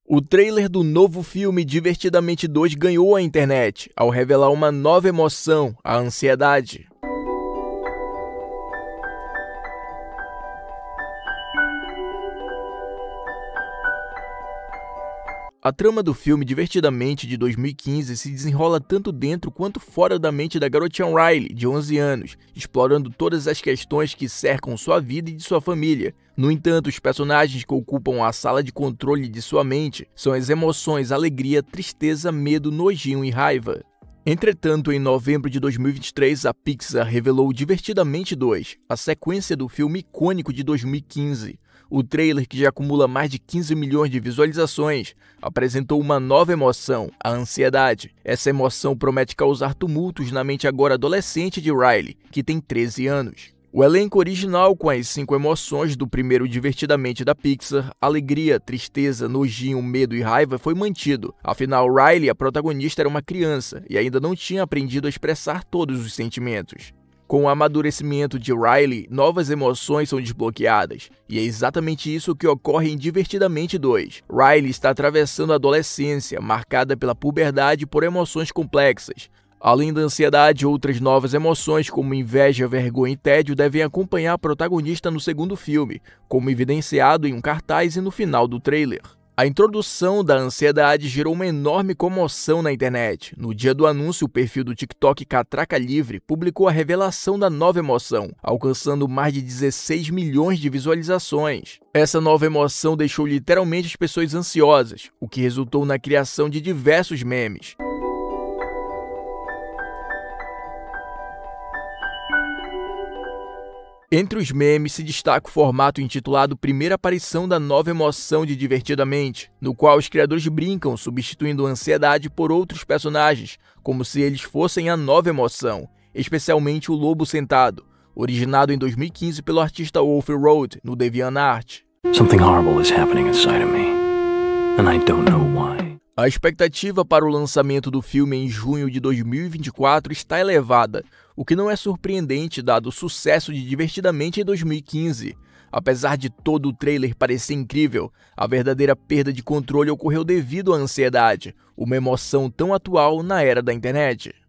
O trailer do novo filme Divertidamente 2 ganhou a internet, ao revelar uma nova emoção, a ansiedade. A trama do filme Divertidamente de 2015 se desenrola tanto dentro quanto fora da mente da garotinha Riley, de 11 anos, explorando todas as questões que cercam sua vida e de sua família. No entanto, os personagens que ocupam a sala de controle de sua mente são as emoções alegria, tristeza, medo, nojinho e raiva. Entretanto, em novembro de 2023, a Pixar revelou Divertidamente 2, a sequência do filme icônico de 2015. O trailer, que já acumula mais de 15 milhões de visualizações, apresentou uma nova emoção, a ansiedade. Essa emoção promete causar tumultos na mente agora adolescente de Riley, que tem 13 anos. O elenco original, com as 5 emoções do primeiro Divertidamente da Pixar, alegria, tristeza, nojinho, medo e raiva, foi mantido. Afinal, Riley, a protagonista, era uma criança e ainda não tinha aprendido a expressar todos os sentimentos. Com o amadurecimento de Riley, novas emoções são desbloqueadas, e é exatamente isso que ocorre em Divertidamente 2. Riley está atravessando a adolescência, marcada pela puberdade e por emoções complexas. Além da ansiedade, outras novas emoções, como inveja, vergonha e tédio, devem acompanhar a protagonista no segundo filme, como evidenciado em um cartaz e no final do trailer. A introdução da ansiedade gerou uma enorme comoção na internet. No dia do anúncio, o perfil do TikTok Catraca Livre publicou a revelação da nova emoção, alcançando mais de 16 milhões de visualizações. Essa nova emoção deixou literalmente as pessoas ansiosas, o que resultou na criação de diversos memes. Entre os memes se destaca o formato intitulado Primeira Aparição da Nova Emoção de Divertidamente, no qual os criadores brincam substituindo a ansiedade por outros personagens, como se eles fossem a nova emoção, especialmente o Lobo Sentado, originado em 2015 pelo artista Wolf Road no DeviantArt. Something horrible is happening inside of me, and I don't know why. A expectativa para o lançamento do filme em junho de 2024 está elevada, o que não é surpreendente dado o sucesso de Divertidamente em 2015. Apesar de todo o trailer parecer incrível, a verdadeira perda de controle ocorreu devido à ansiedade, uma emoção tão atual na era da internet.